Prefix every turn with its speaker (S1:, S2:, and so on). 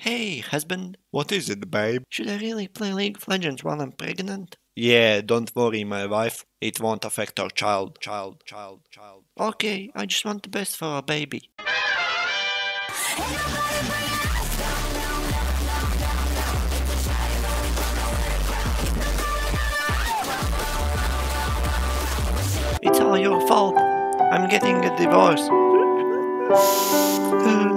S1: Hey, husband.
S2: What is it, babe?
S1: Should I really play League of Legends while I'm pregnant?
S2: Yeah, don't worry, my wife. It won't affect our child.
S1: Okay, I just want the best for our baby. It's all your fault. I'm getting a divorce.